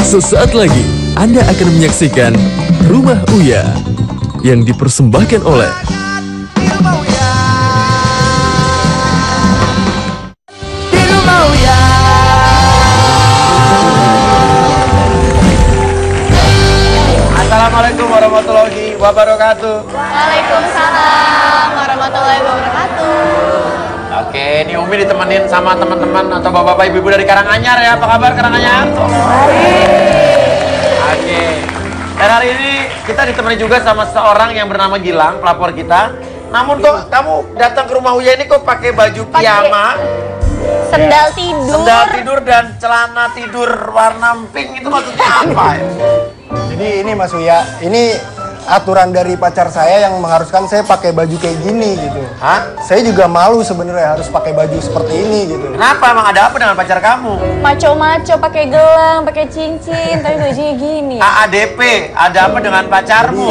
Sesaat lagi Anda akan menyaksikan Rumah Uya yang dipersembahkan oleh Assalamualaikum warahmatullahi wabarakatuh. Waalaikumsalam warahmatullahi wabarakatuh. Oke, ini Umi ditemenin sama teman-teman atau bapak-bapak ibu-ibu dari Karanganyar ya. Apa kabar Karanganyar? Oke. Dan hari ini kita ditemani juga sama seorang yang bernama Gilang, pelapor kita. Namun kok kamu datang ke rumah Uya ini kok pakai baju piyama, Sendal tidur. sendal tidur dan celana tidur warna pink, itu maksudnya apa ya? Jadi ini Mas Uya, ini aturan dari pacar saya yang mengharuskan saya pakai baju kayak gini gitu. Hah? Saya juga malu sebenarnya harus pakai baju seperti ini gitu. Kenapa? Emang ada apa dengan pacar kamu? Maco-maco pakai gelang, pakai cincin, tapi bajunya gini. AADP, ada apa dengan pacarmu?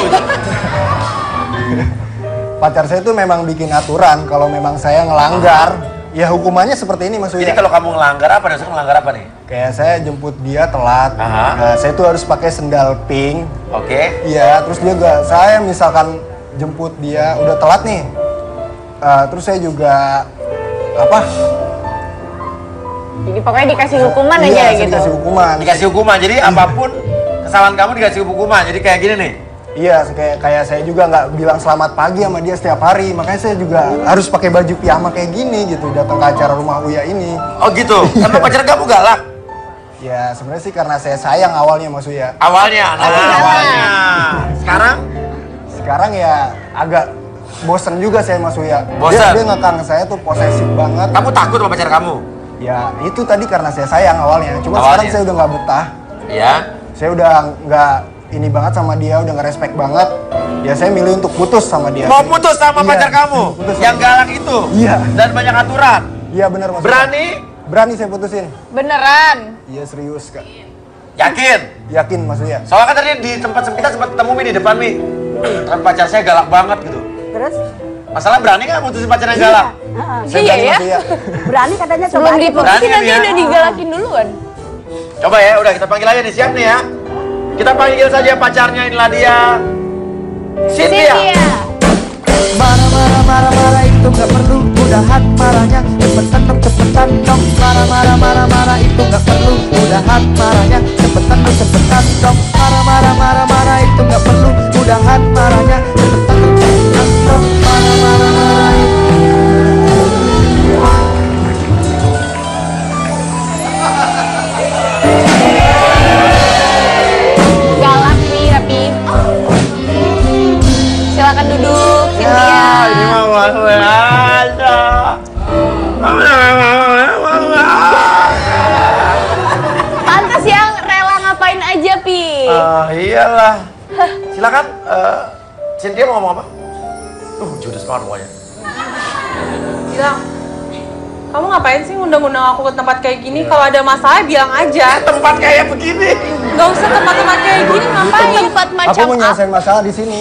Pacar saya tuh memang bikin aturan kalau memang saya ngelanggar, ya hukumannya seperti ini Mas Uya. Jadi kalau kamu ngelanggar apa? Dasar ngelanggar apa nih? Kayak saya jemput dia telat, Aha. nah, saya tuh harus pakai sendal pink. Oke. Iya, terus juga saya misalkan jemput dia udah telat nih, terus saya juga apa? Jadi pokoknya dikasih hukuman Iya, aja saya gitu. dikasih hukuman. Dikasih hukuman, jadi apapun kesalahan kamu dikasih hukuman. Jadi kayak gini nih. Iya, kayak saya juga nggak bilang selamat pagi sama dia setiap hari, makanya saya juga harus pakai baju piyama kayak gini gitu datang ke acara rumah Uya ini. Oh gitu, karena pacar kamu galak? Ya sebenarnya sih karena saya sayang awalnya Mas Uya. Awalnya, awalnya. Sekarang? Sekarang ya agak bosen juga saya Mas Uya. Bosen? Dia ngekang saya tuh posesif banget. Kamu takut sama pacar kamu? Ya itu tadi karena saya sayang awalnya, cuma Awalnya? sekarang saya udah nggak betah. Iya. Saya udah nggak ini banget sama dia, udah nggak respect banget. Ya saya milih untuk putus sama dia. Mau putus sama Iya, pacar kamu? putus sama Yang dia. galak itu? Iya. Dan banyak aturan? Iya benar Mas Uya. Berani? Berani saya putusin. Beneran. Iya serius Kak. Yakin? Yakin Mas Uya. Soalnya kan tadi di tempat kita sempat ketemu Mi di depan Mi. Kan pacar saya galak banget gitu. Terus? Masalah berani nggak putusin pacar yang galak? Saya Iya berani, ya. Mas Uya. Berani katanya coba Sebelum aja. diputusin Berani, nanti ya? udah digalakin duluan. Coba ya, udah kita panggil aja nih, siap nih ya. Kita panggil saja pacarnya, inilah dia. Cynthia. Marah marah marah marah itu nggak perlu udahan marahnya cepetan dong marah marah marah marah itu nggak perlu udahan marahnya cepetan dong marah marah marah marah itu nggak perlu udahan marahnya cepetan dong marah marah marah Galak nih tapi. Silakan duduk, Cynthia. Ini mama ada. Pantas yang rela ngapain aja, Pi. Iyalah. Silakan, Cynthia mau ngomong apa? Judes banget pokoknya. Bilang, kamu ngapain sih ngundang-undang aku ke tempat kayak gini? Kalau ada masalah bilang aja. Tempat kayak begini. Gak usah tempat-tempat kayak gini, ngapain? Tempat Aku macam mau apa? nyelesain masalah di sini.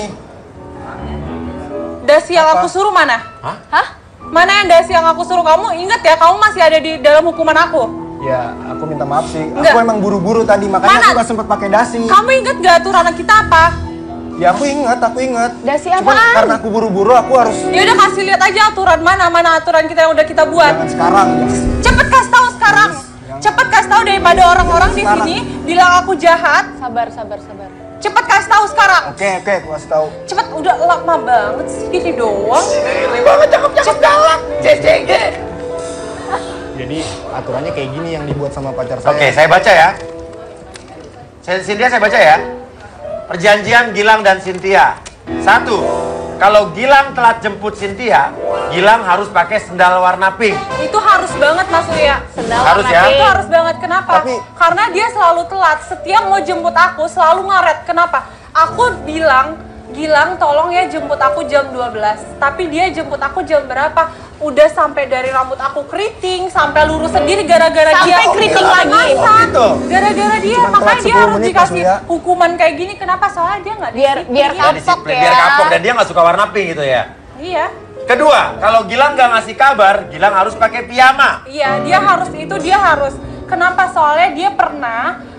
Dasi yang aku suruh mana? Hah? Mana yang dasi yang aku suruh? Kamu inget ya, kamu masih ada di dalam hukuman aku. Ya, aku minta maaf sih. Enggak. Aku emang buru-buru tadi, makanya Mana? aku gak sempet pakai dasi. Kamu inget gak aturan kita apa? Ya aku inget. Dasi Cuman apaan? karena aku buru-buru, aku harus Ya udah kasih lihat aja aturan mana aturan kita yang udah kita buat. jangan sekarang. Cepet kasih tahu sekarang. Cepet kasih tahu daripada orang-orang di Sekarang. sini bilang aku jahat. Sabar. Cepet kasih tahu sekarang. Oke, aku kasih tahu. Cepet, udah lama banget sih gini doang. Ini banget cakep-cakep galak. CCG. Jadi aturannya kayak gini yang dibuat sama pacar saya. Oke, saya baca ya. Cynthia saya baca ya. Perjanjian Gilang dan Cynthia. 1. Kalau Gilang telat jemput Cynthia, Gilang harus pakai sendal warna pink. Itu harus banget Mas Uya. Sendal Harus warna ya? pink. Itu harus banget. Kenapa? Tapi- Karena dia selalu telat. Setiap mau jemput aku selalu ngaret. Kenapa? Aku bilang, Gilang tolong ya jemput aku jam 12. Tapi dia jemput aku jam berapa? Udah sampai dari rambut aku keriting, sampai lurus sendiri gara-gara dia. Sampai keriting lagi. Gitu. Gara-gara dia, Cuman makanya telat dia 10 harus menit, dikasih Mas Uya. hukuman kayak gini. Kenapa? Soalnya dia nggak Biar disiplin. biar Dia kapok disiplin, ya. biar kapok dan dia nggak suka warna pink gitu ya. Iya. Kedua, kalau Gilang nggak ngasih kabar, Gilang harus pakai piyama. Iya, dia harus itu, dia harus. Kenapa? Soalnya dia pernah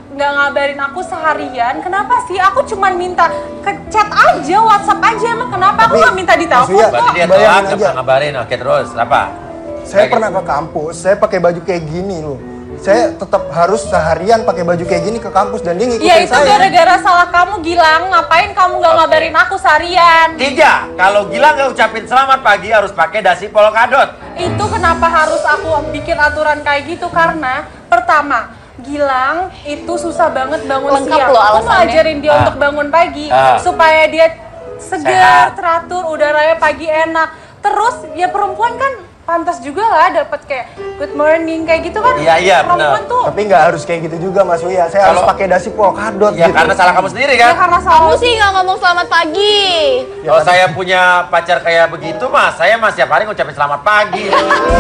nggak ngabarin aku seharian. Kenapa sih? Aku cuma minta ke chat aja, WhatsApp aja. Emang kenapa aku nggak minta di telepon maksudnya- kok? Berarti dia Bayangin telat, nggak aja. pernah ngabarin. Oke, terus apa? Saya pernah ke kampus, saya pakai baju kayak gini loh. Saya tetap harus seharian pakai baju kayak gini ke kampus dan dia ngikutin Ya itu saya. gara-gara salah kamu, Gilang. Ngapain kamu nggak ngabarin aku seharian? 3, kalau Gilang nggak ucapin selamat pagi harus pakai dasi polkadot. Itu kenapa harus aku bikin aturan kayak gitu? Karena pertama, Gilang itu susah banget bangun Lengkap siang. loh Aku alasannya. ngajarin dia Ah. untuk bangun pagi Ah. supaya dia segar, Sehat. teratur, udaranya pagi enak. Terus ya perempuan kan pantas juga lah dapat kayak good morning kayak gitu kan. Iya, Perempuan benar. tuh Tapi nggak harus kayak gitu juga Mas Uya. Saya harus Kalau- pakai dasi polkadot Ya gitu. karena salah kamu sendiri ya kan. karena Kamu salah. sih nggak ngomong selamat pagi. Kalau saya punya pacar kayak begitu mas, saya mas tiap hari ngucapin selamat pagi.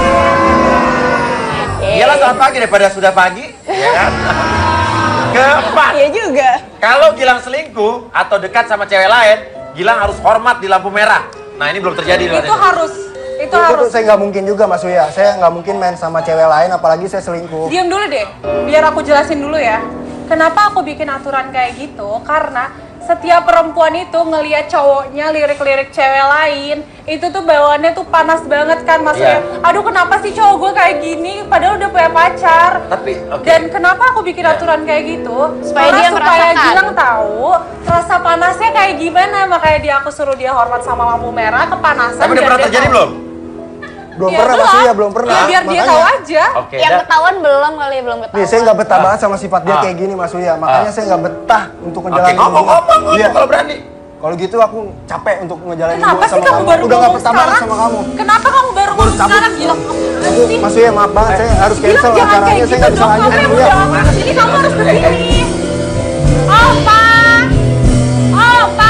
Iyalah selamat pagi daripada sudah pagi, ya kan? Keempat, Iya juga. kalau Gilang selingkuh atau dekat sama cewek lain, Gilang harus hormat di lampu merah. Nah ini belum terjadi. Itu harus. Itu Itu harus. saya nggak mungkin juga Mas Uya. Saya nggak mungkin main sama cewek lain, apalagi saya selingkuh. Diam dulu deh, biar aku jelasin dulu ya. Kenapa aku bikin aturan kayak gitu? Karena setiap perempuan itu ngelihat cowoknya lirik-lirik cewek lain, itu tuh bawaannya tuh panas banget kan maksudnya. Iya. Aduh kenapa sih cowok gue kayak gini? Padahal udah punya pacar. Tapi, oke. Dan kenapa aku bikin Ya. aturan kayak gitu? Supaya Karena dia supaya merasakan. Gilang tahu rasa panasnya kayak gimana. Makanya dia aku suruh dia hormat sama lampu merah, kepanasan. Tapi udah biar pernah dia terjadi tahu. belum? Belum Ya, pernah Mas belum. Uya, belum pernah. Ya biar dia Makanya- tahu aja. Oke, Yang dah. ketahuan belum kali ya, belum ketahuan. Nih, saya nggak betah banget sama sifat dia Ah. kayak gini Mas Uya. Makanya Ah. saya nggak betah untuk Oke, ngejalanin ngomong hubungan. Iya. kalau berani. Kalau gitu aku capek untuk ngejalanin Kenapa hubungan sih sama kamu kamu. baru Udah nggak ngomong betah banget sekarang? sama kamu. Kenapa kamu baru ngomong cabut. sekarang? Gilang, apaan Aduh, sih? Mas Uya maaf banget, saya harus Gilang, cancel jangan acaranya. kayak Saya gitu nggak bisa dong, lanjut kamu Mas Uya. udah ke sini, kamu harus berdiri. Opa, opa,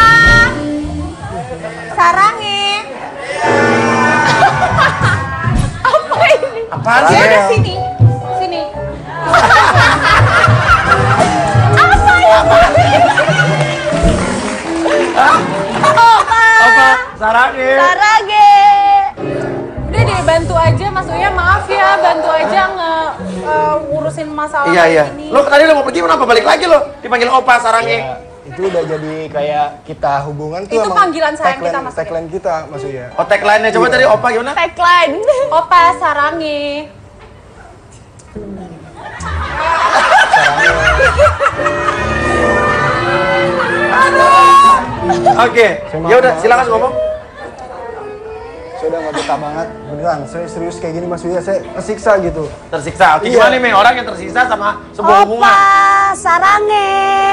sarangi. Apa ini? Apaan Dia sih? ada sini, sini. Apa? Sarangin. Sarage. Udah deh, bantu aja Mas Uya, maaf ya, bantu aja ngurusin masalah Iya, iya. kayak gini. Lo tadi lo mau pergi kenapa balik lagi lo? Dipanggil opa sarangin. Ya, itu udah jadi kayak kita hubungan tuh Itu emang panggilan sayang kita, Mas Uya. tagline kita Mas Uya. Oh tagline-nya coba tadi opa gimana? Tagline. Opa, sarangi. Oke, ya udah silakan ngomong. Saya udah nggak betah banget, beneran. Saya serius kayak gini Mas Uya, saya kesiksa gitu. Tersiksa. Oke, Iya. gimana nih Mei? Orang yang tersiksa sama sebuah hubungan. Opa, sarange.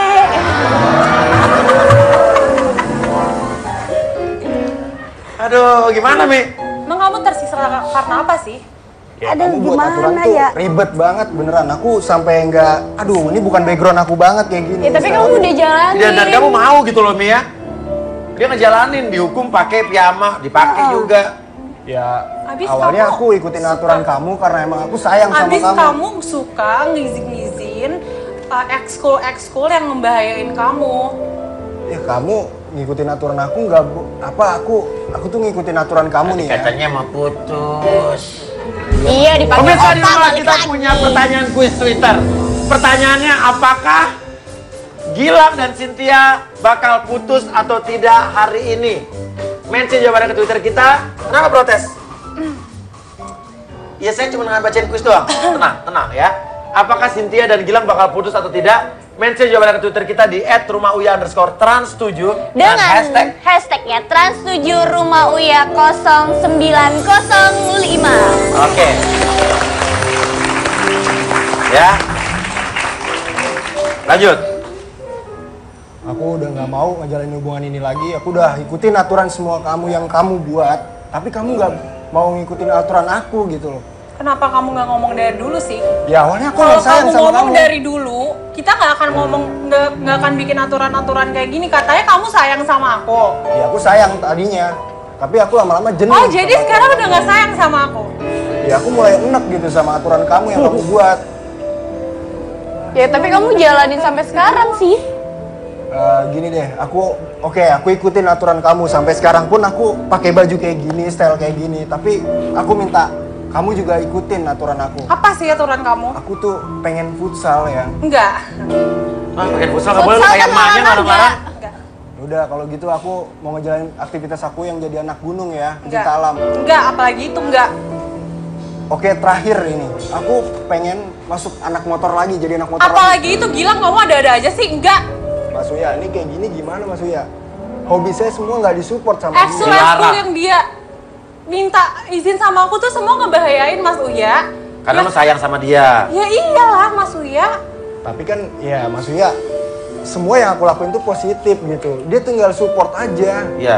Aduh, gimana Mei? Emang kamu tersisa karena apa sih? Aduh, Kamu buat gimana aturan tuh ya? ribet banget beneran. Aku sampai nggak, aduh ini bukan background aku banget kayak gini. Ya tapi kamu udah jalanin. Dan kamu mau gitu loh Mei ya? Dia ngejalanin, dihukum pakai piyama, dipakai juga. Ya Abis awalnya kamu aku ikutin aturan kamu karena emang aku sayang sama Abis kamu. kamu suka ngizin-ngizin ekskul yang membahayain kamu. Ya kamu ngikutin aturan aku nggak aku tuh ngikutin aturan kamu nih ya. Katanya mau putus. Iya, dipanggil Pemirsa di opa rumah balik kita lagi. punya pertanyaan kuis Twitter. Pertanyaannya apakah Gilang dan Cynthia bakal putus atau tidak hari ini? Mention jawabannya ke Twitter kita. Kenapa protes? Ya saya cuma bacain kuis doang. Tenang, tenang ya. Apakah Cynthia dan Gilang bakal putus atau tidak? Mention jawabannya ke Twitter kita di @rumah_uya_trans7 Dengan dan hashtagnya Trans7 Rumah Uya 0905. Oke. Ya. Lanjut. Aku udah nggak mau ngejalanin hubungan ini lagi. Aku udah ikutin aturan semua kamu yang kamu buat. Tapi kamu nggak mau ngikutin aturan aku gitu loh. Kenapa kamu nggak ngomong dari dulu sih? Ya awalnya aku Kalau yang sayang kamu sama ngomong kamu. dari dulu, kita nggak akan ngomong, nggak akan bikin aturan-aturan kayak gini. Katanya kamu sayang sama aku. Ya aku sayang tadinya. Tapi aku lama-lama jenuh. Oh sama jadi aturan sekarang kamu. udah nggak sayang sama aku? Ya aku mulai enek gitu sama aturan kamu yang kamu buat. Ya tapi kamu jalanin sampai sekarang sih. Gini deh, aku ikutin aturan kamu sampai sekarang pun aku pakai baju kayak gini, style kayak gini. Tapi aku minta kamu juga ikutin aturan aku. Apa sih aturan kamu? Aku tuh pengen futsal ya. Enggak. Nah, pakai futsal nggak boleh lu kayak emaknya larang-larang. Enggak. Udah kalau gitu aku mau ngejalanin aktivitas aku yang jadi anak gunung ya, Enggak. pecinta alam. Enggak, apalagi itu enggak. Oke, terakhir ini. Aku pengen masuk anak motor lagi, jadi anak motor lagi. Apalagi itu Gilang, kamu ada-ada aja sih, enggak. Mas Uya, ini kayak gini gimana Mas Uya? Hobi saya semua nggak disupport sama Ekskul dia. yang dia minta izin sama aku tuh semua ngebahayain Mas Uya. Karena lu sayang sama dia. Ya iyalah Mas Uya. Tapi kan ya Mas Uya, semua yang aku lakuin tuh positif gitu. Dia tinggal support aja. Iya.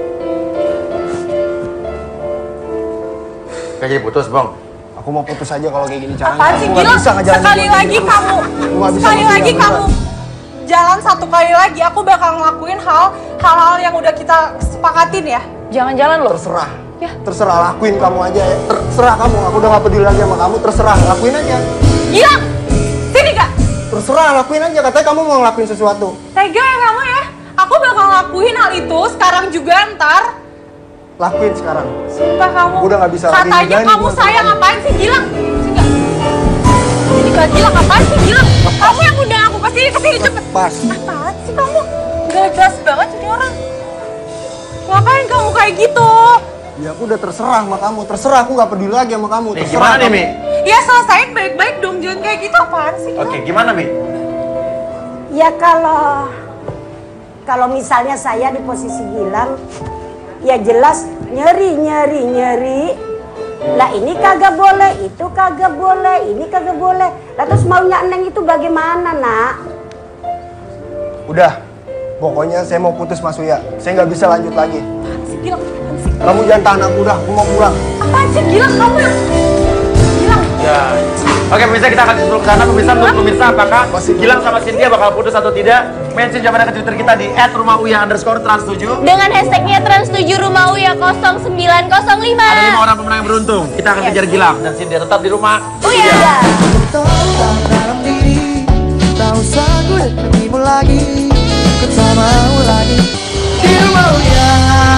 Kayak jadi putus, Bang. Aku mau putus aja kalau kayak gini caranya. Apaan sih Aku nggak Gilang? bisa ngejalanin Sekali hubungan lagi ini. kamu, Aku nggak bisa sekali Mas Uya, lagi kamu beneran. jalan satu kali lagi, aku bakal ngelakuin hal-hal yang udah kita sepakatin ya. Jangan jalan loh. Terserah. Ya. Terserah, lakuin kamu aja ya. Terserah kamu, aku udah gak peduli lagi sama kamu. Terserah, lakuin aja. Gilang, sini Kak. Terserah, lakuin aja. Katanya kamu mau ngelakuin sesuatu. Tega ya kamu ya. Aku bakal ngelakuin hal itu sekarang juga ntar. Lakuin sekarang. Sumpah kamu. Aku udah nggak bisa lagi Katanya ngejalanin kamu hubungan sayang, kamu. apaan sih Gilang? Sini Kak. Sini Kak, Gilang apaan sih Gilang? Kamu yang undang aku kesini cepet. Pas. Apaan sih kamu? Gak jelas banget jadi orang. Ngapain kamu kayak gitu? Ya aku udah terserah sama kamu. Terserah, aku gak peduli lagi sama kamu. Nih, Terserah gimana nih, kamu. Mi? Ya selesain baik-baik dong, jangan kayak gitu apaan sih? Oke, gimana, Mi? Ya kalau misalnya saya di posisi Gilang, ya jelas nyeri. Lah ini kagak boleh, itu kagak boleh, ini kagak boleh. Lah terus maunya Neng itu bagaimana, Nak? Udah, pokoknya saya mau putus Mas Uya. Saya nggak bisa lanjut lagi. Apaan sih Gilang? Apaan sih? Kamu jangan tahan aku, udah. Aku mau pulang. Apaan sih Gilang? Kamu yang... Gilang. Ya. Oke, pemirsa, kita akan dulu ke sana. Pemirsa, menurut pemirsa, apakah Gilang sama Cynthia bakal putus atau tidak? Mention jawabannya ke Twitter kita di @rumah_uya_trans7. Dengan hashtagnya Trans7 Rumah Uya 0905. Ada 5 orang pemenang yang beruntung. Kita akan kejar Gilang dan Cynthia tetap di rumah. Uya. Tolong dalam diri, tak usah gue ketemu lagi, ku tak mau lagi di rumah Uya.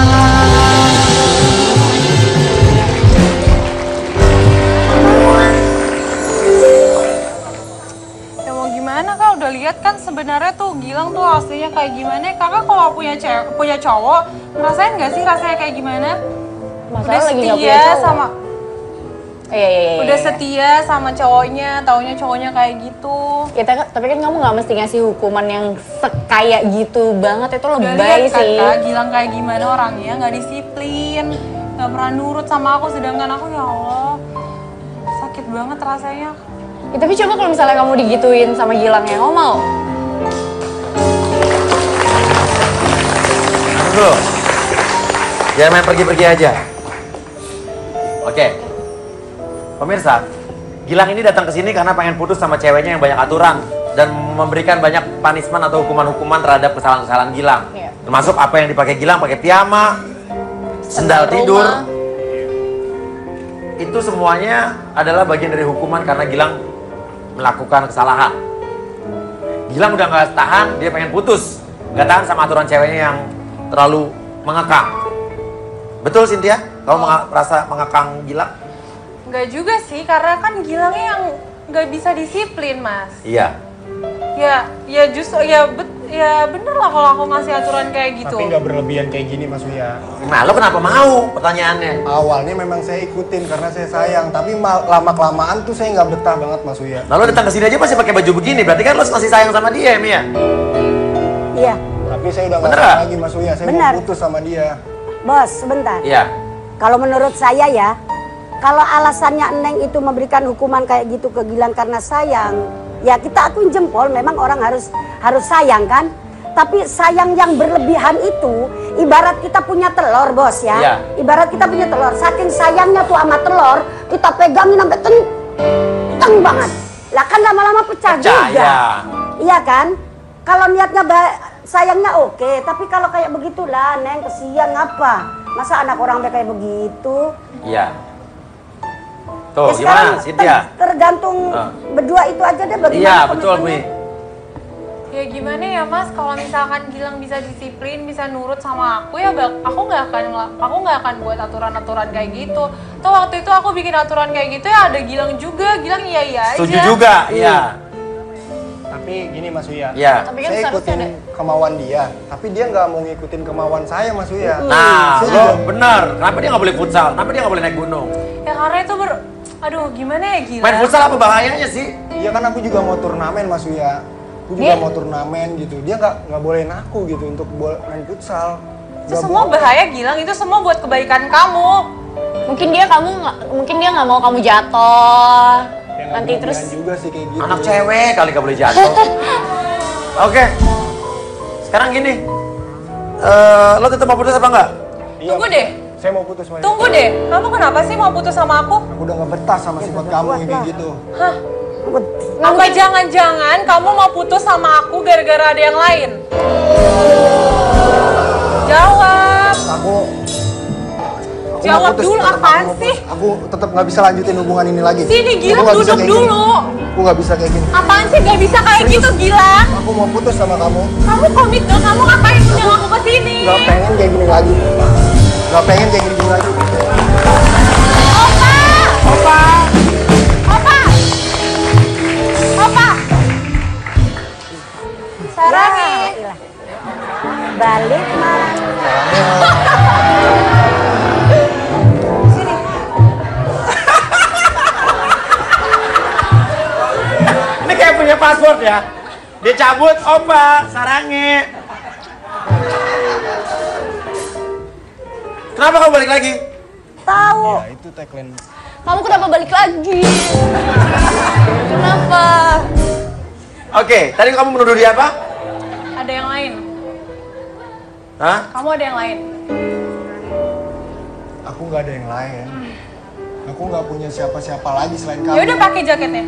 Ya mau gimana Kak? Udah lihat kan sebenarnya tuh Gilang tuh aslinya kayak gimana. Kakak kalau punya cowok, ngerasain gak sih rasanya kayak gimana? Masalah Udah lagi nggak punya setia cowok. sama Iya. udah setia sama cowoknya, taunya cowoknya kayak gitu. Tapi kan kamu nggak mesti ngasih hukuman yang kayak gitu banget, itu Udah lebay lihat kan sih. Kak, Gilang kayak gimana orangnya, nggak disiplin, nggak pernah nurut sama aku, sedangkan aku ya Allah sakit banget rasanya. Ya, tapi coba kalau misalnya kamu digituin sama Gilang ya, kamu mau? Dulu. Jangan main pergi-pergi aja. Oke. Pemirsa, Gilang ini datang ke sini karena pengen putus sama ceweknya yang banyak aturan dan memberikan banyak punishment atau hukuman-hukuman terhadap kesalahan-kesalahan Gilang. Iya. Termasuk apa yang dipakai Gilang, pakai piyama, sendal tidur. rumah. Itu semuanya adalah bagian dari hukuman karena Gilang melakukan kesalahan. Gilang udah nggak tahan, dia pengen putus. Nggak tahan sama aturan ceweknya yang terlalu mengekang. Betul Cynthia? Kamu merasa mengekang Gilang? Nggak juga sih, karena kan Gilangnya yang nggak bisa disiplin Mas. Iya. Ya justru ya bener lah kalau aku ngasih aturan kayak gitu. Tapi nggak berlebihan kayak gini Mas Uya. Nah, lo kenapa mau? Pertanyaannya. Awalnya memang saya ikutin karena saya sayang. Tapi lama-kelamaan tuh saya nggak betah banget Mas Uya. Nah, lo datang ke sini aja masih pakai baju begini. Berarti kan lo masih sayang sama dia, Mia? Iya, Tapi saya udah nggak Bener sayang nggak? lagi Mas Uya. Saya Benar. mau putus sama dia. Bos, sebentar. Iya. Kalau menurut saya ya, kalau alasannya Neng itu memberikan hukuman kayak gitu ke Gilang karena sayang, ya kita akuin jempol, memang orang harus sayang kan. Tapi sayang yang berlebihan itu, ibarat kita punya telur bos ya. Iya. Ibarat kita punya telur, saking sayangnya tuh sama telur, kita pegangin sampai kenceng banget. Lah kan lama-lama pecah juga. ya. Iya kan? Kalau niatnya sayangnya oke, tapi kalau kayak begitulah Neng, kesian ngapa? Masa anak orang kayak begitu? Iya. Tuh, Ya sekarang gimana, Cynthia? tergantung berdua itu aja deh bagaimana Iya, betul, Mi. komitmennya. Ya gimana ya Mas, kalau misalkan Gilang bisa disiplin, bisa nurut sama aku ya aku nggak akan buat aturan-aturan kayak gitu. Tuh waktu itu aku bikin aturan kayak gitu ya ada Gilang juga, Gilang iya aja. Setuju juga, iya. Tapi gini Mas Uya, Tapi kan saya seharusnya ikutin kemauan dia, tapi dia nggak mau ngikutin kemauan saya Mas Uya. Nah, Saya lo juga- benar. Kenapa dia nggak boleh futsal? Kenapa dia nggak boleh naik gunung? Ya karena itu aduh gimana ya Gilang? Main futsal apa bahayanya sih? Iya kan aku juga mau turnamen Mas Uya. Aku juga mau turnamen gitu. Dia nggak bolehin aku gitu untuk main futsal. Itu semua bahaya Gilang, itu semua buat kebaikan kamu. Mungkin dia nggak mau kamu jatuh. Ya, Nanti terus juga sih kayak gitu. Anak cewek kali nggak boleh jatuh. Oke. Sekarang gini. Lo tetap mau putus apa enggak? Iya, Tunggu deh. Saya mau putus sama Tunggu deh, kamu kenapa sih mau putus sama aku? Aku udah nggak betah sama sifat kamu yang kayak gitu. Hah? Apa jangan-jangan kamu mau putus sama aku gara-gara ada yang lain? Jawab. Aku Jawab mau putus, dulu, tetap aku apaan mau putus. sih? Aku tetap nggak bisa lanjutin hubungan ini lagi. Sini Aku Gilang, nggak bisa duduk kayak gini. dulu. Aku nggak bisa kayak gini. Apaan sih gak bisa kayak Serius. gitu Gilang? Aku mau putus sama kamu. Kamu komit dong, kamu ngapain undang aku ke sini? Gak pengen kayak gini lagi. Gak pengen kayak gini lagi. Opa! Opa! Opa! Sarangi. Balik mas. Ini kayak punya password ya. Dia cabut, opa, sarangi. Kenapa kamu balik lagi? Tahu. Ya itu tagline. kamu kenapa balik lagi? Kenapa? Oke, tadi kamu menuduh dia apa? Ada yang lain. Hah? Kamu ada yang lain. Aku nggak ada yang lain. Aku nggak punya siapa-siapa lagi selain kamu. Ya udah pakai jaketnya.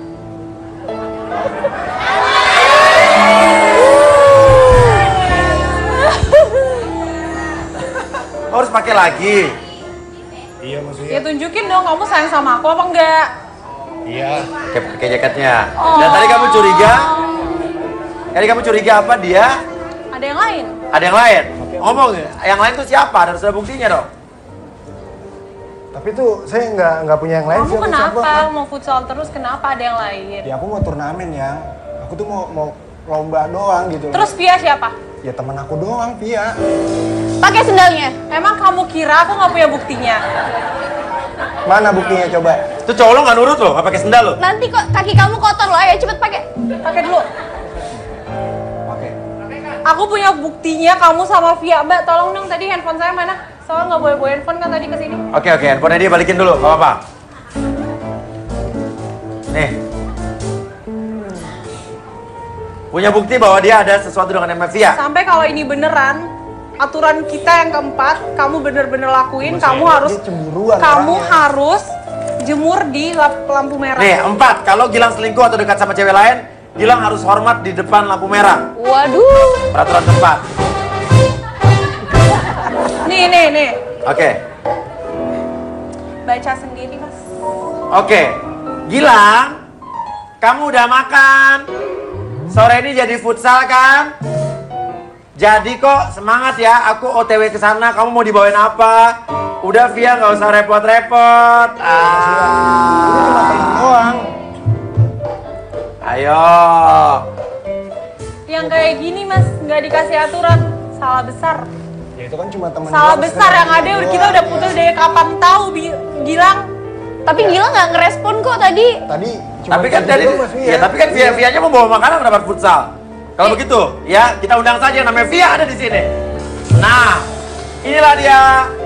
Harus pakai lagi. Iya Ya maksudnya. tunjukin dong kamu sayang sama aku apa enggak? Iya. Pakai jaketnya. Dan tadi kamu curiga? Tadi kamu curiga apa dia? Ada yang lain. Ada yang lain? Ngomong, yang lain tuh siapa? Harus ada buktinya dong. Tapi tuh saya nggak punya yang lain. Kamu kenapa mau futsal terus? Kenapa ada yang lain? Ya aku mau turnamen ya. Aku tuh mau lomba doang gitu. Terus Via siapa? Ya teman aku doang, Via. Pakai sendalnya. Emang kamu kira aku nggak punya buktinya? Mana buktinya coba? Itu cowok lo nggak nurut lo, nggak pakai sendal lo. Nanti kok kaki kamu kotor loh. Ayo cepet pakai. Pakai dulu. Oke. Aku punya buktinya kamu sama Via. Mbak, tolong dong tadi handphone saya mana? Soalnya nggak boleh bawa handphone kan tadi ke sini. Oke, handphonenya dia balikin dulu, nggak apa-apa. Nih. Punya bukti bahwa dia ada sesuatu dengan namanya Via. Sampai kalau ini beneran, aturan kita yang keempat, kamu bener-bener lakuin, kamu harus Dia cemburuan kamu orangnya. harus jemur di lampu merah. Nih, 4. Kalau Gilang selingkuh atau dekat sama cewek lain, Gilang harus hormat di depan lampu merah. Waduh. Peraturan keempat. Nih. Oke. Baca sendiri, Mas. Oke. Gilang, kamu udah makan? Sore ini jadi futsal kan? Jadi kok semangat ya, aku OTW ke sana. Kamu mau dibawain apa? Udah Via, nggak usah repot-repot. Doang. Ayo. Yang kayak gini, Mas, nggak dikasih aturan, salah besar. Ya itu kan cuma teman. Salah doang, besar yang ada doang. kita udah putus dari kapan tahu Gilang. Tapi Gilang nggak ngerespon kok tadi. Tadi cuma Tapi kan kayak tadi, gitu, Mas Via. ya tapi kan Via-Vianya mau bawa makanan dapat futsal. Kalau begitu, ya kita undang saja yang namanya Via ada di sini. Nah, inilah dia.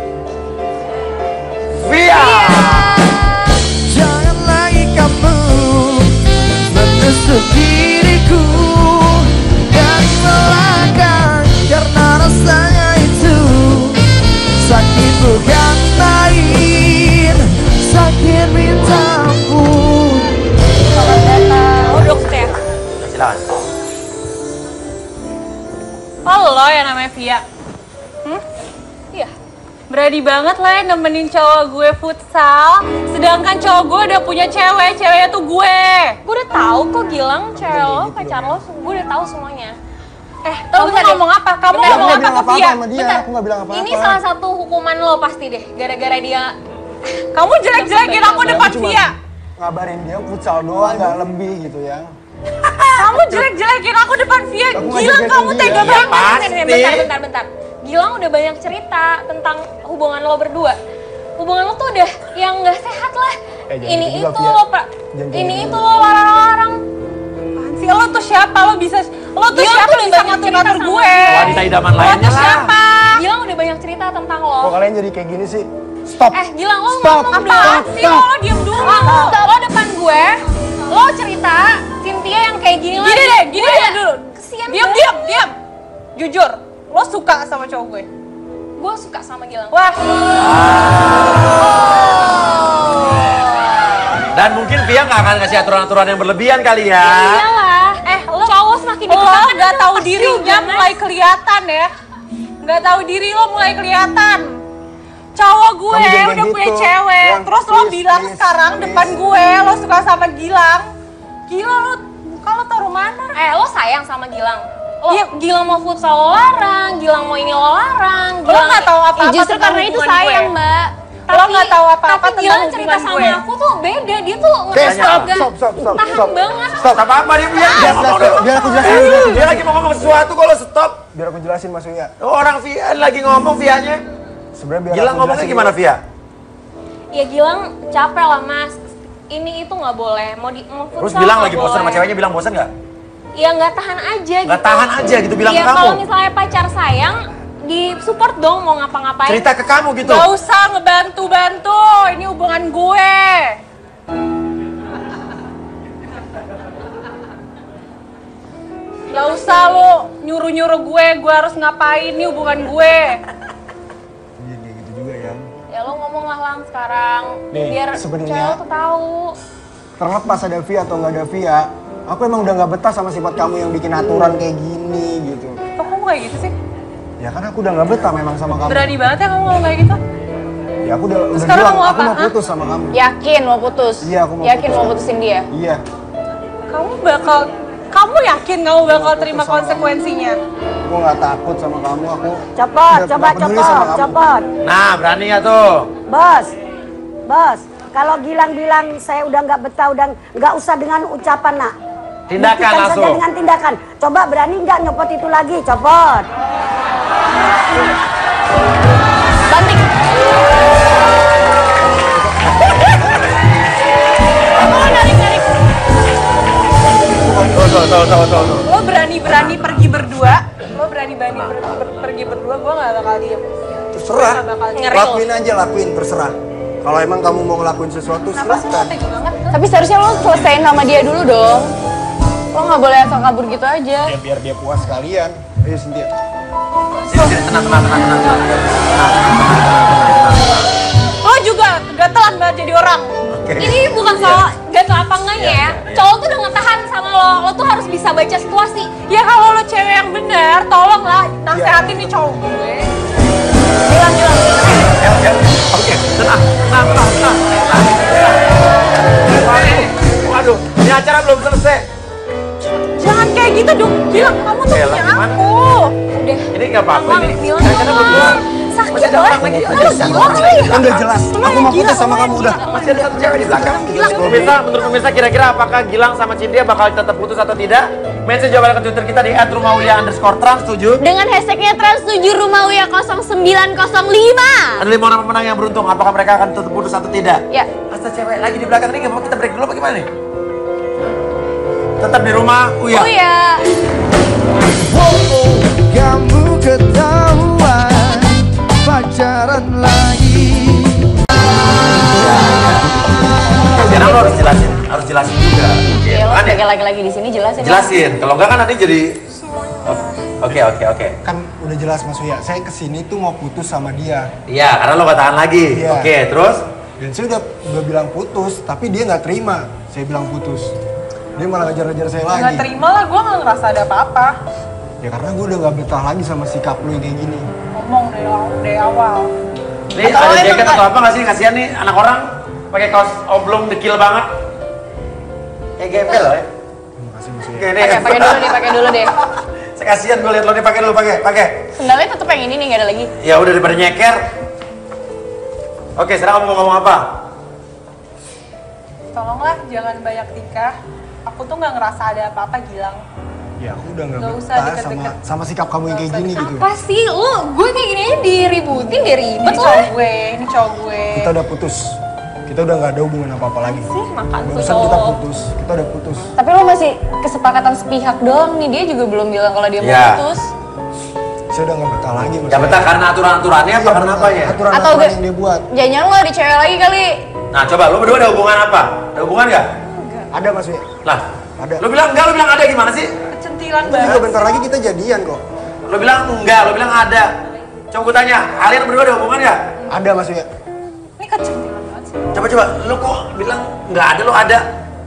Via. Jangan lagi kamu menusuk diriku dan melangkah karena rasanya itu sakit bukan main, sakit minta ampun. Oh, dokter. Silakan. Oh, lo yang namanya Via. Iya. Berani banget lah yang nemenin cowok gue futsal. Sedangkan cowok gue udah punya cewek, ceweknya tuh gue. Gue udah tahu kok Gilang, cewek lo, pacar lo, gue udah tahu semuanya. Kamu ngomong apa? Kamu Aku ngomong nggak apa bilang ke Via? sama dia, aku nggak bilang apa-apa. Ini salah satu hukuman lo pasti deh, gara-gara dia. Kamu jelek-jelekin aku depan Cuma Via. ngabarin dia futsal doang, nggak lebih gitu ya. Kamu jelek-jelekin aku depan Via. Aku nggak Gilang, jelek-jelekin kamu dia. tega Ya, banget. pasti. Bentar. Gilang udah banyak cerita tentang hubungan lo berdua. Hubungan lo tuh udah yang nggak sehat lah. Jangan Ini gitu juga, itu Via. lo, Jangan ini gitu. itu lo larang-larang. Si lo tuh siapa? Lo tuh Gilang siapa tuh udah bisa banyak ngatur-ngatur cerita sama gue? Wanita idaman Lo lainnya tuh lah. siapa? Gilang udah banyak cerita tentang Kok lo. kalian jadi kayak gini sih? Stop. Gilang lo Stop. ngomong Apaan sih lo? Lo diem dulu. Lo depan gue, lo cerita Cynthia yang kayak gini lagi. Gini deh dulu. Kesian Diam. Jujur, lo suka sama cowok gue? Gue suka sama Gilang. Wah, Dan mungkin Via nggak akan kasih aturan-aturan yang berlebihan kali ya. Iyalah. lo Cowok semakin lo dipaksakan nggak kan tahu pasti dirinya udah, mulai kelihatan ya. Nggak tahu diri lo mulai kelihatan. Cowok gue Kamu jangan udah gitu. punya cewek, Yang terus lo please, bilang please, sekarang please. depan gue lo suka sama Gilang. Gila lo, muka lo taruh mana? lo sayang sama Gilang. Iya. Gilang mau futsal lo larang, Gilang mau ini lo larang. Lo nggak tahu apa-apa Justru tentang karena itu hubungan sayang, gue. Mbak. Lo nggak tahu apa-apa Tapi tentang Gilang cerita hubungan sama gue. aku tuh beda, dia tuh Oke, nggak stop. tahan banget. Stop apa dia Via? Biar aku jelasin. Dia lagi mau ngomong sesuatu kalau stop. Biar aku jelasin Mas Uya. Orang Via lagi ngomong Vianya. Sebenarnya biar Gilang aku ngomongnya jelasin gimana dulu. Via? Ya Gilang capek lah Mas. Ini itu nggak boleh. Mau futsal Terus bilang nggak lagi bosan sama boleh. ceweknya, bilang bosan nggak? Ya nggak tahan aja gitu. Nggak tahan aja gitu bilang ya, ke kamu. kalau misalnya pacar sayang, di support dong mau ngapa-ngapain. Cerita ke kamu gitu. Gak usah ngebantu-bantu, ini hubungan gue. Gak usah lo nyuruh-nyuruh gue harus ngapain, ini hubungan gue. Iya kayak gitu juga ya. Ya lo ngomong lah Lang sekarang. Nih, Biar sebenarnya- cewek tuh tahu. Terlepas ada Via atau nggak ada Via, aku emang udah nggak betah sama sifat kamu yang bikin aturan kayak gini gitu. Kok kamu kayak gitu sih? Ya kan aku udah nggak betah memang sama kamu. Berani banget ya kamu ngomong kayak gitu? Ya aku udah sekarang bilang mau aku apa, mau hah? putus sama kamu. Yakin mau putus? Iya, aku mau Yakin putus. mau putusin dia? Iya. Kamu yakin kamu bakal terima Putus sama konsekuensinya? Aku nggak takut sama kamu. Aku Copot, udah coba nggak peduli sama kamu. copot. Nah, berani nggak tuh? Bos, kalau Gilang bilang saya udah nggak betah, udah nggak usah dengan ucapan nak. Tindakan Buktikan langsung. saja dengan tindakan. Coba berani nggak nyopot itu lagi, copot. Banting. Tuh. Lo berani-berani pergi berdua, pergi berdua, gue gak bakal diem. Terserah. Gak bakal diem. Lakuin aja, lakuin terserah. Kalau emang kamu mau ngelakuin sesuatu, Kenapa sih lo silahkan. tega banget? Tapi seharusnya lo selesaiin sama dia dulu dong. Lo nggak boleh asal kabur gitu aja. Ya biar dia puas sekalian. Ayo Cynthia. Tenang. Lo juga gatelan banget jadi orang. Ini bukan soal gatel apa enggaknya ya. Cowok tuh udah ngetahan sama lo. Lo tuh harus bisa baca situasi. Ya kalau lo cewek yang bener, tolonglah nasehatin nih cowok gue. Gilang. Oke, tenang. Waduh, ini acara belum selesai. Jangan kayak gitu dong, bilang kamu tuh Oke, punya gimana? aku. Udah. Ini nggak apa-apa Lang, ini. Gilang, Acara belum Lang. selesai. Sakit Masih ada loh. orang lagi. Kan udah jelas. Aku mau putus sama kamu udah. Masih ada satu cewek di belakang. Menurut pemirsa kira-kira apakah Gilang sama Cynthia bakal tetap putus atau tidak? Message jawabannya ke Twitter kita di @rumahwia_trans. Setuju? Dengan hashtagnya Trans7 Rumahwia 0905. Ada 5 orang pemenang yang beruntung. Apakah mereka akan tetap putus atau tidak? Ya. Ada cewek lagi di belakang ini, nggak mau kita break dulu apa gimana nih? Tetap di rumah Uya. Oh ya. Kamu ketahuan pacaran lagi. Karena lo harus jelasin juga. Ya lo Kan ya? sebagai laki-laki di sini jelasin. Jelasin. Kalau enggak kan nanti jadi Oke. Kan udah jelas Mas Uya. Saya kesini tuh mau putus sama dia. Iya, karena lo gak tahan lagi. Iya. Oke, terus? Dan saya udah bilang putus, tapi dia nggak terima. Saya bilang putus. Dia malah ngejar-ngejar saya lagi. Gak terima lah, gue gak ngerasa ada apa-apa. Ya karena gue udah nggak betah lagi sama sikap lu yang kayak gini. Ngomong dari awal. Nih ada jaket atau apa nggak sih? Kasihan nih anak orang pakai kaos oblong dekil banget. Kayak gembel loh ya. Terima kasih Mas Uya. Oke, nih. Pakai dulu deh. Saya kasihan gue liat lo nih, pakai dulu, pakai. Sendalnya tetep yang ini nih, nggak ada lagi. Ya udah daripada nyeker. Oke, sekarang kamu mau ngomong apa? Tolonglah jangan banyak tingkah. Aku tuh nggak ngerasa ada apa-apa, Gilang. Ya aku udah nggak Nggak usah betah deket-deket. sama sikap kamu yang kayak gini gitu. Apa sih? Gue kayak gini aja diributin, dia ribet Ini cowok gue, ini cowok gue. Kita udah putus. Kita udah nggak ada hubungan apa-apa lagi. Sih, makan tuh Barusan kita cowok. putus. Kita udah putus. Tapi lo masih kesepakatan sepihak doang nih, dia juga belum bilang kalau dia mau Ya. putus. Saya udah nggak betah lagi Mas Ya Uya. betah karena aturan-aturannya apa karena apanya? Atau Aturan-aturan gak- yang dia buat. Jangan-jangan lo ada cewek lagi kali. Nah coba, lo berdua ada hubungan apa? Ada hubungan nggak? Ada Mas Uya. Lah, Ada. lo bilang enggak, lo bilang ada gimana sih? Kecentilan Kita juga banget. bentar lagi kita jadian kok. Lo bilang enggak, lo bilang ada. Coba gue tanya, kalian berdua ada hubungan nggak? Ada Mas Uya. Ini kecentilan banget sih. Coba, lo kok bilang nggak ada, lo ada.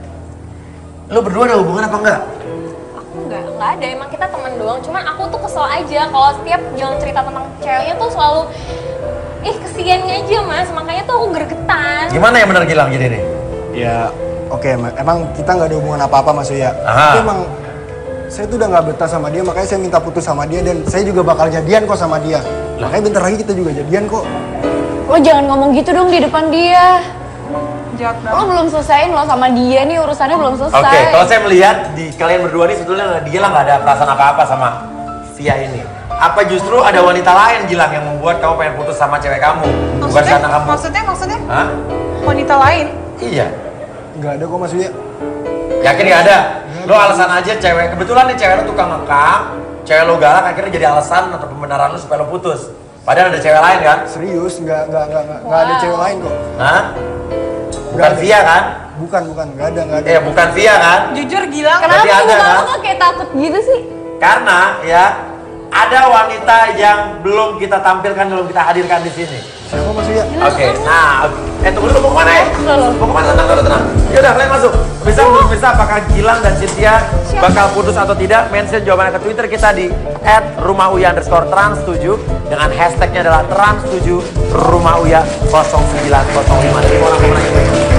Lo berdua ada hubungan apa enggak? Aku nggak ada, emang kita temen doang. Cuman aku tuh kesel aja kalau setiap Gilang cerita tentang ceweknya tuh selalu kesian aja Mas, makanya tuh aku gregetan. Gimana yang benar Gilang jadi nih? Ya oke, emang kita nggak ada hubungan apa-apa Mas Uya. Aha. Tapi emang saya tuh udah nggak betah sama dia, makanya saya minta putus sama dia dan saya juga bakal jadian kok sama dia. Makanya bentar lagi kita juga jadian kok. Lo jangan ngomong gitu dong di depan dia. Jahat banget. Lo belum selesaiin lo sama dia nih, urusannya belum selesai. Oke, kalau saya melihat di kalian berdua nih sebetulnya Gilang nggak ada perasaan apa-apa sama Via ini. Apa justru ada wanita lain Gilang yang membuat kamu pengen putus sama cewek kamu? Bukan karena kamu. Maksudnya? Hah? Wanita lain? Iya. Nggak ada kok Mas Uya. Yakin nggak ada? Lo alasan aja cewek. Kebetulan nih cewek lo tukang ngekang, cewek lo galak akhirnya jadi alasan atau pembenaran lo supaya lo putus. Padahal ada cewek lain kan? Serius, nggak ada cewek lain kok. Hah? Bukan Nggak ada. Via kan? Bukan, nggak ada. Bukan Via kan? Jujur Gilang. Kenapa Berarti ada, muka kan? lo kok kayak takut gitu sih? Karena ya ada wanita yang belum kita tampilkan, belum kita hadirkan di sini. Siapa Mas Uya? Oke, nah, tunggu dulu, mau kemana ya? Mau kemana? Tenang. Yaudah, kalian masuk. Bisa apakah Gilang dan Cynthia bakal putus atau tidak? Mention jawabannya ke Twitter kita di @rumah_uya_trans7 dengan hashtagnya adalah trans7 rumah_uya 0905. Jadi mau aku menanya.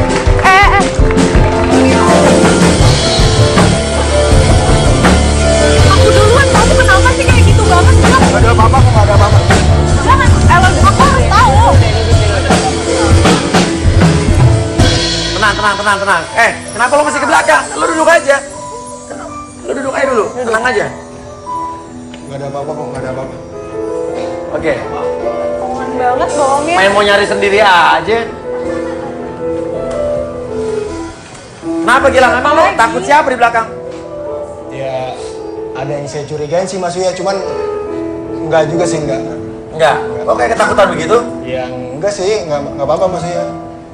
Aku duluan, kamu kenapa sih kayak gitu banget? Nggak ada apa-apa kok, nggak ada apa-apa. Jangan, aku harus tahu. Tenang. Kenapa lo masih ke belakang? Lo duduk aja. Lo duduk aja dulu, tenang aja. Nggak ada apa-apa kok, nggak ada apa-apa. Oke, Bohongan banget bohongnya. main mau nyari sendiri aja. Kenapa Gilang? Emang lo takut siapa di belakang? Ya ada yang saya curigain sih Mas Uya, cuman nggak juga sih, nggak. Enggak. Lo kayak ketakutan begitu? Yang enggak sih, nggak apa-apa Mas Uya.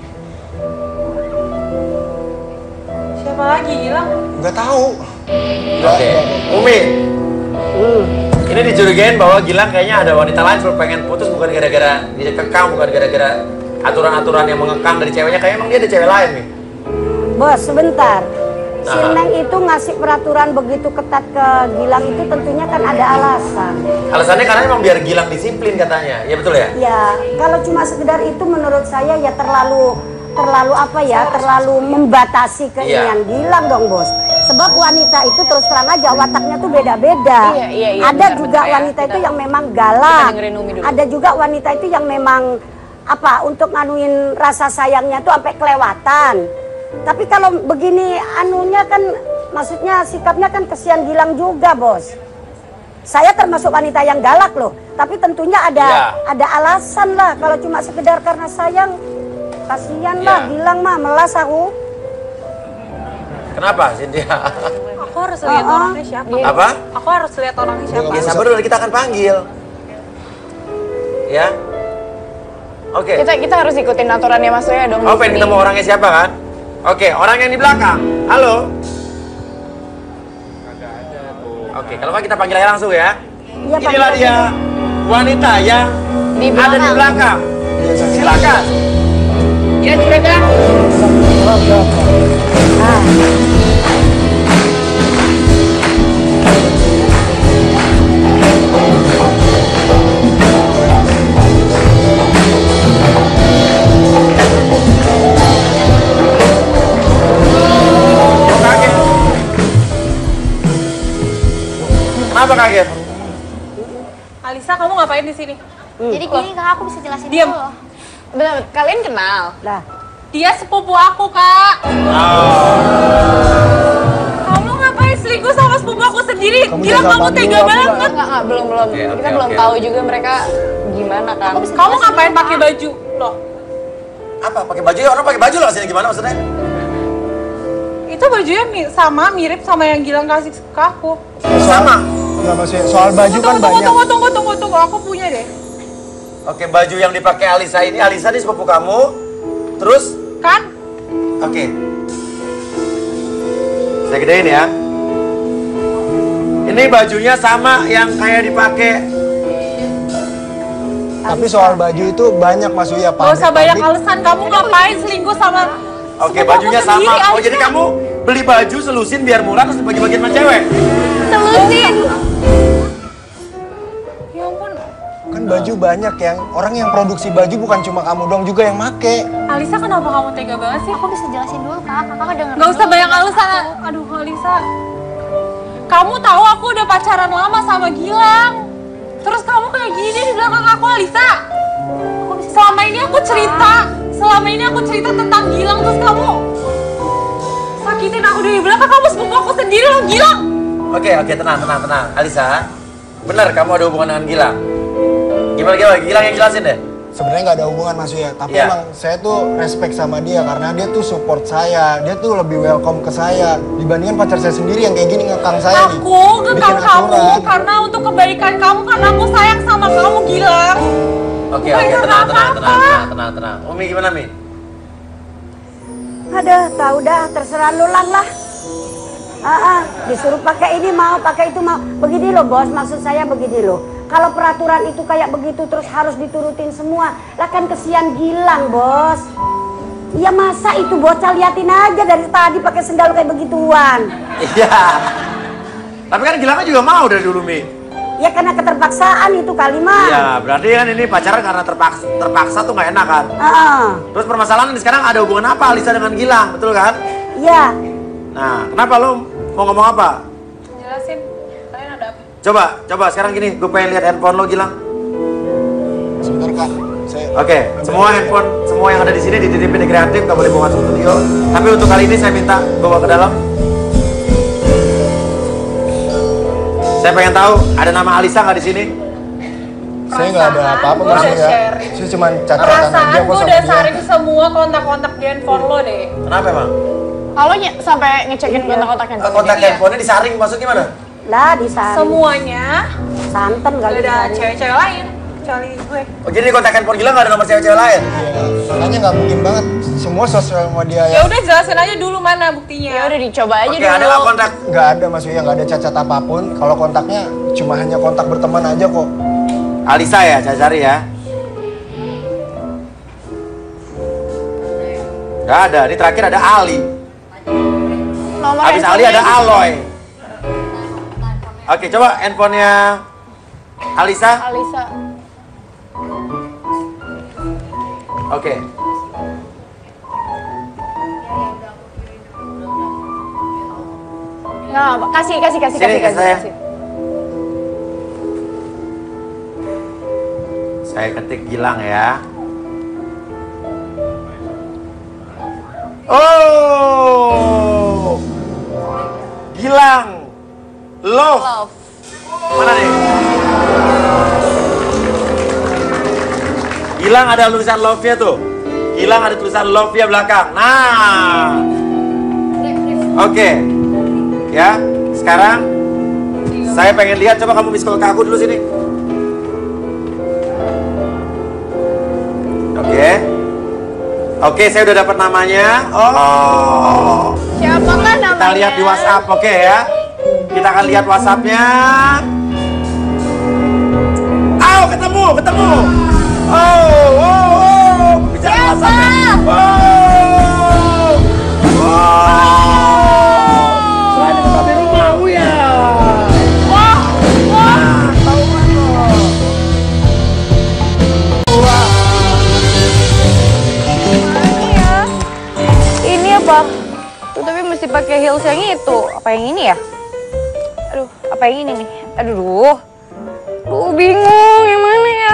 Siapa lagi Gilang? Nggak tahu. Oke. Umi. Ini dicurigain bahwa Gilang kayaknya ada wanita lain suruh pengen putus bukan gara-gara dia kekang, bukan gara-gara aturan-aturan yang mengekang dari ceweknya. Kayaknya emang dia ada cewek lain nih. Bos, sebentar. Si Nah. Neng itu ngasih peraturan begitu ketat ke Gilang itu tentunya kan ada alasan. Alasannya karena emang biar Gilang disiplin katanya. Ya betul ya? Ya, kalau cuma sekedar itu menurut saya ya terlalu apa ya, terlalu membatasi keinginan Gilang dong, Bos. Sebab wanita itu terus terang aja wataknya tuh beda-beda. Iya, Ada benar, juga benar ya. wanita itu Kita- yang memang galak. kita dengerin Umi dulu. Ada juga wanita itu yang memang untuk nganuin rasa sayangnya tuh sampai kelewatan. Tapi kalau begini anunya kan maksudnya sikapnya kan kesian Gilang juga, Bos. Saya termasuk wanita yang galak loh, tapi tentunya ada alasan lah. Kalau cuma sekedar karena sayang, kasihan lah Gilang mah, melas aku. Kenapa Cynthia? Aku harus lihat orangnya siapa. Apa? Aku harus lihat orangnya siapa. Ya sabar dulu, kita akan panggil. Ya. Oke. Kita harus ikutin aturannya Mas Uya dong. Oh, di pengen sini. ketemu orangnya siapa kan? Oke, orang yang di belakang. Halo. Oke, kalau nggak kita panggil aja langsung ya. Iya, Inilah panggil dia wanita yang Di ada di belakang. Silakan. Ya, sepeda. Kenapa kaget? Alisa, kamu ngapain di sini? Jadi gini kak, aku bisa jelasin Diam. dulu loh. Bentar, kalian kenal? Lah, Dia sepupu aku, Kak. Kamu ngapain selingkuh sama sepupu aku sendiri? Kamu Gila, jaga kamu mandi tega aku banget. Enggak, belum. Kita belum tahu juga mereka gimana kan. Kamu ngapain pakai baju? Loh, Apa? Pakai baju ya? Orang pakai baju loh sini gimana maksudnya? itu bajunya mirip sama yang Gilang kasih ke aku. Sama. Enggak maksudnya soal baju kan banyak. Tunggu, aku punya deh. Oke, baju yang dipakai Alisa ini sepupu kamu. Terus? Kan? Oke. Saya gedein ya. Ini bajunya sama yang kayak dipakai. Tapi soal baju itu banyak Mas Uya. Gak usah banyak alasan, kamu ngapain selingkuh sama Oke, sepupu aku bajunya sendiri, sama. Oh, Alisa? jadi kamu beli baju selusin biar murah terus dibagi-bagiin sama cewek? Telusin. Ya ampun, Kan baju banyak yang orang yang produksi baju bukan cuma kamu dong juga yang make. Alisa kenapa kamu tega banget sih? Aku bisa jelasin dulu kak, kakak denger. Gak usah banyak alasan. Aduh, Alisa. Kamu tahu aku udah pacaran lama sama Gilang. Terus kamu kayak gini di belakang aku, Alisa. Selama ini aku cerita tentang Gilang, terus kamu sakitin aku dari belakang. Kamu sepupu aku sendiri loh, Gilang. Oke, tenang. Alisa, benar kamu ada hubungan dengan Gilang? Gimana? Gilang yang jelasin deh. Sebenarnya nggak ada hubungan Mas Uya, tapi Iya. emang saya tuh respect sama dia karena dia tuh support saya, dia tuh lebih welcome ke saya dibandingkan pacar saya sendiri yang kayak gini ngekang saya nih. Aku ngekang Bikin kamu aturan. karena untuk kebaikan kamu, karena aku sayang sama kamu, Gilang. Oke, Bukan karena apa-apa. tenang. Umi gimana, Mi? Aduh, tahu dah, terserah lu lah. Disuruh pakai ini mau, pakai itu mau. Begini loh bos, maksud saya begini loh. Kalau peraturan itu kayak begitu terus harus diturutin semua. Lah kan kesian Gilang bos. Ya masa itu bocah liatin aja dari tadi pakai sendal kayak begituan. Iya. Tapi kan Gilang juga mau dari dulu, Mi. Ya karena keterpaksaan itu kalimat. Iya, berarti kan ini pacaran karena terpaksa tuh nggak enak kan? Terus permasalahan terus ada hubungan apa Alisa dengan Gilang, betul kan? Iya. Nah, kenapa lo mau ngomong apa? Jelasin, kalian ada apa? Coba sekarang gini, gue pengen lihat handphone lo, Gilang. Sebentar Kak, saya. Oke, semua handphone, semua yang ada di sini dititipin di kreatif, gak boleh bawa masuk studio. Tapi untuk kali ini saya minta bawa ke dalam. Saya pengen tahu ada nama Alisa nggak di sini? Saya nggak ada apa-apa Mas Udah Uya. sharing. Saya cuma catatan aja Perasaan kok gue sama udah dia. saring semua kontak-kontak di handphone lo deh. Kenapa emang? Kalau sampai ngecekin kontak-kontak handphone. Kontak handphonenya disaring, maksudnya gimana? Lah disaring. Semuanya Santen gak kali ada disaring. cewek-cewek lain kecuali gue. Oh, jadi kontak handphone Gilang nggak ada nomor cewek-cewek lain? Iya, makanya nggak mungkin banget semua sosial media Ya yang udah jelasin aja dulu mana buktinya. Ya udah dicoba aja Oke, dulu. ada nggak kontak? nggak ada Mas Uya, nggak ada cacat apapun. Kalau kontaknya cuma hanya kontak berteman aja kok. Alisa ya, saya cari ya. Gak ada, ini terakhir ada Ali. Nomor Habis Ali ada Aloy. Oke, coba handphonenya Alisa. Alisa. Oke. Nggak apa, kasih. Sini, saya. Saya ketik Gilang ya. Oh, Gilang, love. Mana nih? Gilang ada tulisan love-nya tuh. Gilang ada tulisan love-nya belakang. Nah, oke, ya. Sekarang saya pengen lihat. Coba kamu miss call ke aku dulu sini. Oke, saya udah dapat namanya. Oh. Siapa kan namanya? Kita lihat di WhatsApp, oke ya. Kita akan lihat WhatsApp-nya. Oh, ketemu. Oh. Bicara WhatsApp-nya. Selain itu di rumah, ya. Ini apa? Tuh, tapi mesti pakai heels yang itu. Apa yang ini ya? Aduh, apa yang ini nih? Aduh. Bingung yang mana ya?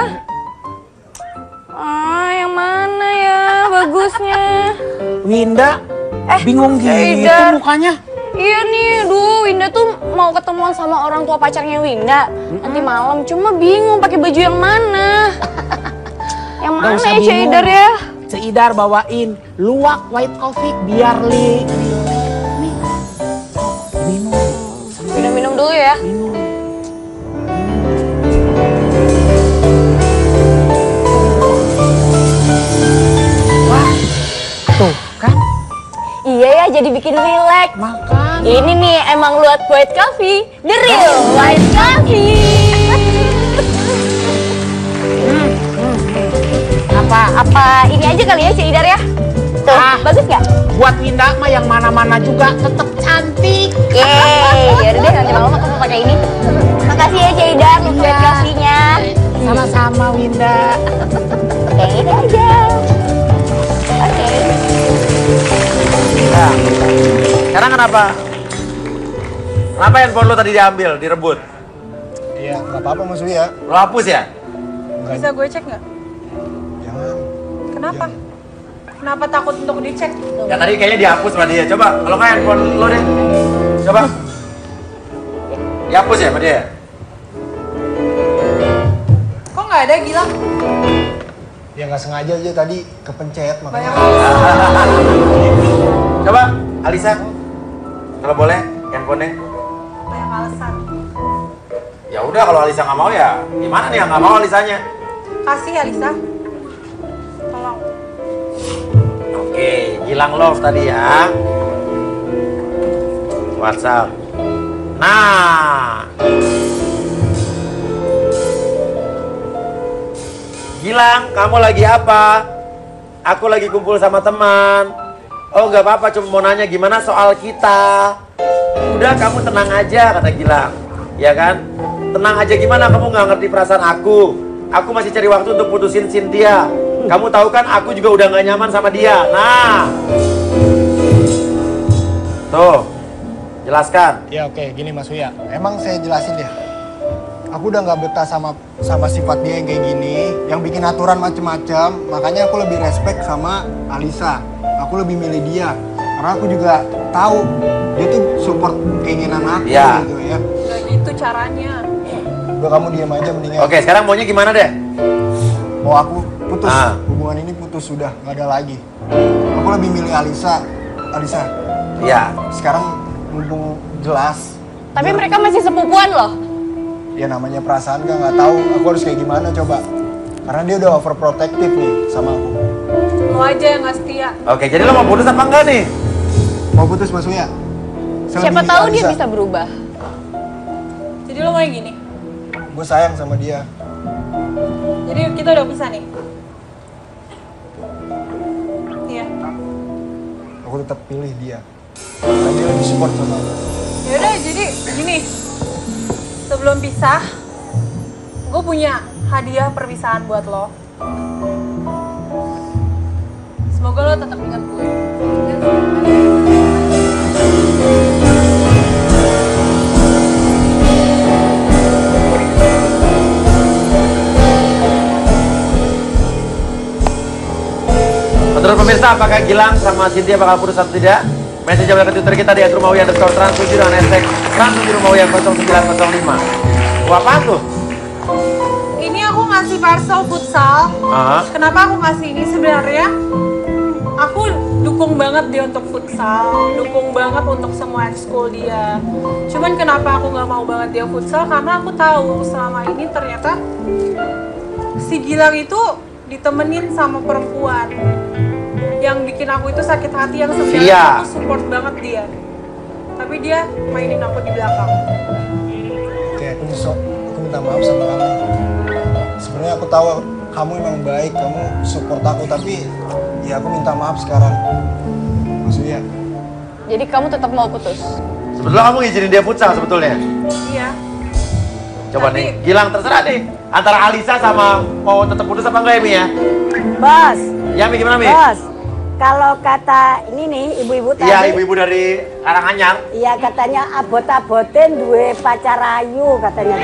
Yang mana ya bagusnya? Winda, bingung gitu mukanya. Iya nih, Winda tuh mau ketemuan sama orang tua pacarnya Winda nanti malam. Cuma bingung pakai baju yang mana. Yang mana ya Ceidar ya? Ceidar bawain luwak white coffee biar nih. Minum dulu ya. Wah, tuh kan? Iya ya, jadi bikin rileks. Makan. Ini nih emang luwak white coffee, the real white coffee. Apa ini aja kali ya Ceidar ya? Tuh, bagus nggak? Buat Winda mah yang mana-mana juga tetap cantik. Yeay, yaudah deh nanti malam aku mau pakai ini. Makasih ya Ceidar untuk white coffee-nya. Sama-sama Winda. Yang ini aja. Oke. Nah, sekarang kenapa? Kenapa handphone lo tadi diambil, direbut? Iya, nggak apa-apa Mas Uya. Lo hapus ya? Bisa gue cek nggak? Jangan. Kenapa? Kenapa takut untuk dicek? Ya tadi kayaknya dihapus sama dia. Coba, kalau nggak handphone lo deh. Coba. Dihapus ya sama dia? Kok nggak ada Gilang? Ya nggak sengaja aja tadi kepencet makanya. Coba, Alisa. Kalau boleh, handphonenya. Banyak alasan. Ya udah, kalau Alisa nggak mau ya gimana nih yang nggak mau Alisanya? Kasih Alisa. Tolong. Oke, Gilang love tadi ya. WhatsApp. Nah. Gilang, kamu lagi apa? Aku lagi kumpul sama teman. Oh nggak apa-apa, cuma mau nanya gimana soal kita. Udah kamu tenang aja, kata Gilang. Ya kan? Tenang aja gimana, kamu nggak ngerti perasaan aku. Aku masih cari waktu untuk putusin Cynthia. Kamu tahu kan aku juga udah nggak nyaman sama dia. Nah. Tuh. Jelaskan. Ya oke, gini Mas Uya. Emang saya jelasin ya. Aku udah nggak betah sama sifat dia yang kayak gini, yang bikin aturan macem-macem. Makanya aku lebih respect sama Alisa. Aku lebih milih dia. Karena aku juga tahu dia tuh support keinginan aku gitu ya. Gak gitu caranya. Udah kamu diam aja mendingan. Oke, sekarang maunya gimana deh? Mau aku putus, hubungan ini putus sudah, nggak ada lagi. Aku lebih milih Alisa. Iya. Sekarang mumpung jelas. Tapi mereka masih sepupuan loh. Ya namanya perasaan kan nggak tahu aku harus kayak gimana coba. Karena dia udah overprotective nih sama aku. Lo aja yang nggak setia. Oke, jadi lo mau putus apa enggak nih? Mau putus Mas Uya? Siapa tahu dia bisa berubah. Jadi lo mau yang gini? Gue sayang sama dia. Jadi kita udah bisa nih? Iya. Aku tetap pilih dia. Karena dia lebih support sama aku. Yaudah, jadi gini. Sebelum pisah, gue punya hadiah perpisahan buat lo. Semoga lo tetap ingat gue. Menurut pemirsa, apakah Gilang sama Cynthia bakal putus atau tidak? Message jawab ke Twitter kita di @rumahwiya_trans7 dengan hashtag trans7rumahwiya00905. Wah, apa tuh? Ini aku ngasih parcel futsal. Kenapa aku ngasih ini sebenarnya? Aku dukung banget dia untuk futsal, dukung banget untuk semua ekskul dia. Cuman kenapa aku nggak mau banget dia futsal? Karena aku tahu selama ini ternyata si Gilang itu ditemenin sama perempuan yang bikin aku itu sakit hati, yang sebenarnya aku support banget dia. Tapi dia mainin aku di belakang. Oke, aku minta maaf sama kamu. Sebenarnya aku tahu kamu emang baik, kamu support aku, tapi ya aku minta maaf sekarang. Maksudnya. Jadi kamu tetap mau putus? Sebetulnya kamu ngizinin dia futsal sebetulnya? Iya. Coba nih, Gilang terserah nih. Antara Alisa sama mau tetap putus apa enggak ya, Mi ya? Bos. Ya, Mi gimana, Mi? Bos. Kalau kata ini nih ibu-ibu tadi. Iya, ibu-ibu dari Karanganyar. Iya, katanya abot-abotin duwe pacar ayu katanya.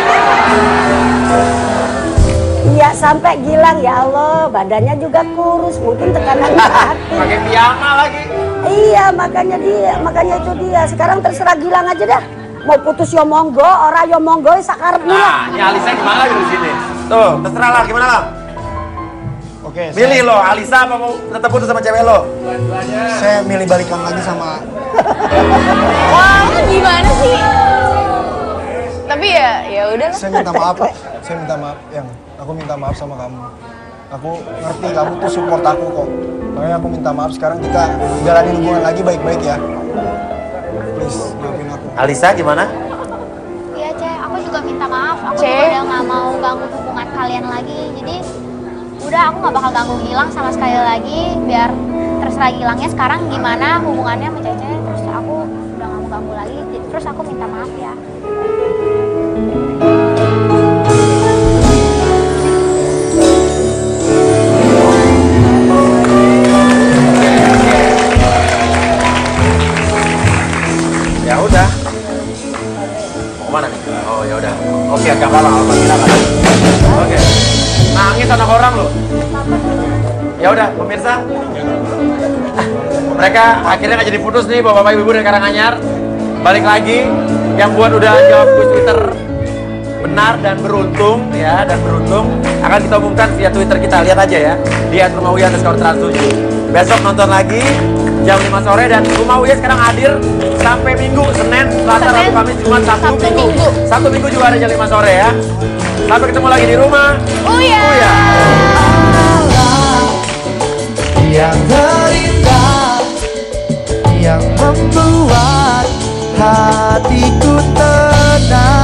Iya, sampai Gilang ya Allah, badannya juga kurus, mungkin tekanan hati. Pakai piyama lagi. Iya, makanya itu dia. Sekarang terserah Gilang aja dah. Mau putus ya monggo, ora ya monggo, sakarepmu. Nah, ini Alisa gimana lagi di sini? Tuh, terserah lah, gimana lah? Oke, Milih lo, Alisa apa mau tetap putus sama cewek lo? saya milih balikan lagi sama. Wah, gimana sih? Tapi ya udah. Saya minta maaf, Pak. Saya minta maaf, yang aku minta maaf sama kamu. Aku ngerti kamu tuh support aku kok. Makanya aku minta maaf, sekarang kita jalanin hubungan lagi baik-baik ya. Please, maafin aku. Alisa gimana? Iya, Cek. Aku juga minta maaf. Aku Cek. juga udah nggak mau ganggu hubungan kalian lagi. Jadi, udah aku nggak bakal ganggu Gilang sama sekali lagi. Biar terserah Gilangnya sekarang gimana hubungannya sama Cece. Terus aku udah nggak mau ganggu lagi. Terus aku minta maaf ya. Ya udah. Mau kemana nih? Oh ya udah. Oke, agak apa-apa, silakan. Oke. Nangis anak orang lo. Ya udah, pemirsa. Mereka akhirnya nggak jadi putus nih, bapak-bapak ibu-ibu dari Karanganyar. Balik lagi, yang buat udah jawab quiz Twitter benar dan beruntung ya, dan beruntung akan kita umumkan via Twitter kita. Lihat aja ya, di @rumahUya_trans7. Besok nonton lagi jam 5 sore dan Rumah Uya sekarang hadir sampai Minggu, Senin, Selasa, Rabu, Kamis, Jumat, Sabtu, Minggu. Sabtu Minggu juga ada jam 5 sore ya. Sampai ketemu lagi di Rumah Uya. Yang terindah, yang membuat hatiku tenang.